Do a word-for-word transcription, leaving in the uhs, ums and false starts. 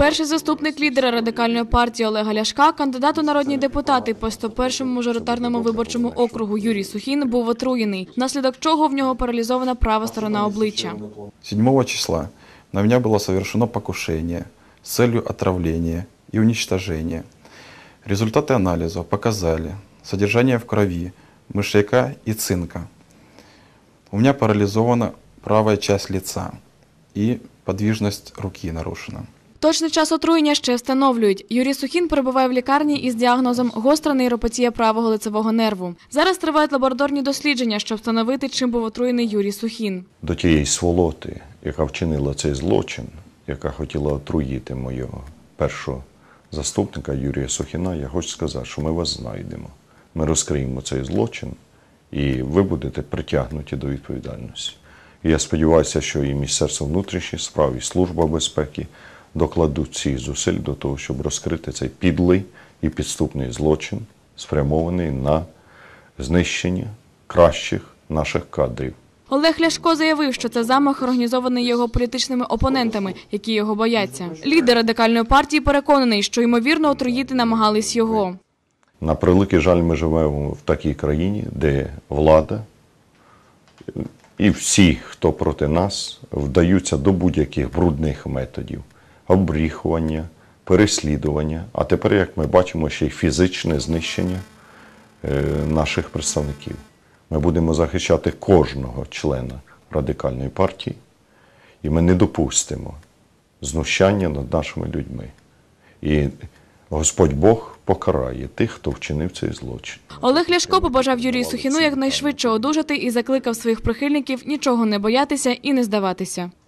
Перший заступник лідера Радикальної партії Олега Ляшка, кандидат у народні депутати по сто першому мажоритарному виборчому округу Юрій Сухін був отруєний, внаслідок чого в нього паралізована права сторона обличчя. седьмого числа на меня было совершено покушение с целью отравления и уничтожения. Результаты анализа показали содержание в крови мышьяка и цинка. У меня парализована правая часть лица и подвижность руки нарушена. Точний час отруєння ще встановлюють. Юрій Сухін перебуває в лікарні із діагнозом гостра нейропатія правого лицевого нерву. Зараз тривають лабораторні дослідження, щоб встановити, чим був отруєний Юрій Сухін. До тієї сволоти, яка вчинила цей злочин, яка хотіла отруїти мого першого заступника Юрія Сухіна, я хочу сказати, що ми вас знайдемо. Ми розкриємо цей злочин і ви будете притягнуті до відповідальності. І я сподіваюся, що і Міністерство внутрішніх справ, і Служба безпеки докладуть всіх зусиль до того, щоб розкрити цей підлий і підступний злочин, спрямований на знищення кращих наших кадрів. Олег Ляшко заявив, що це замах організований його політичними опонентами, які його бояться. Лідер Радикальної партії переконаний, що, ймовірно, отруїти намагались його. На превеликий жаль, ми живемо в такій країні, де влада і всі, хто проти нас, вдаються до будь-яких брудних методів. Обріхування, переслідування, а тепер, як ми бачимо, ще й фізичне знищення наших представників. Ми будемо захищати кожного члена Радикальної партії, і ми не допустимо знущання над нашими людьми. І Господь Бог покарає тих, хто вчинив цей злочин. Олег Ляшко побажав Юрію Сухіну якнайшвидше одужати і закликав своїх прихильників нічого не боятися і не здаватися.